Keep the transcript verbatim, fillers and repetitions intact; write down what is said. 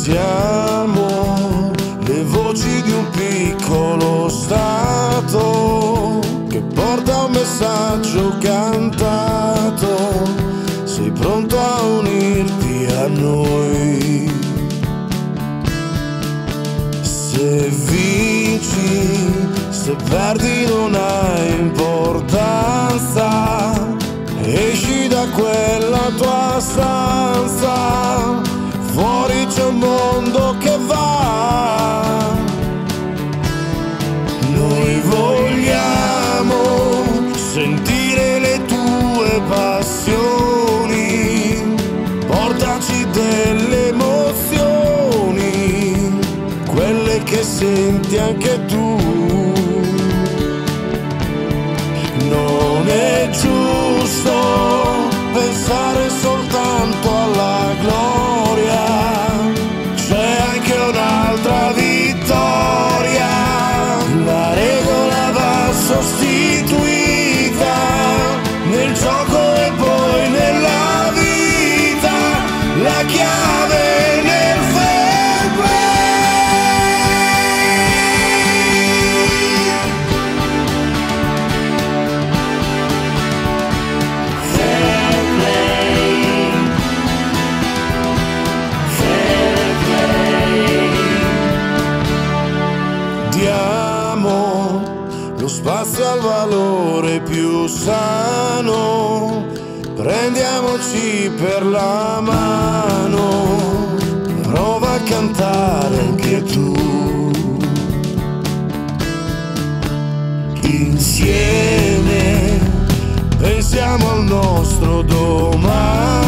Siamo le voci di un piccolo stato che porta un messaggio cantato. Sei pronto a unirti a noi? Se vinci, se perdi non ha importanza. Esci da quella tua stanza, fuori c'è un mondo che va. Noi vogliamo sentire le tue passioni, portaci delle emozioni, quelle che senti anche tu. Non è giusto pensare soltanto alla gloria, c'è anche un'altra vittoria. La regola va sostituita nel gioco e poi nella vita, la chiave nel fair play. Fair play, fair play. Diamo lo spazio al valore più sano, prendiamoci per la mano, prova a cantare anche tu. Insieme pensiamo al nostro domani.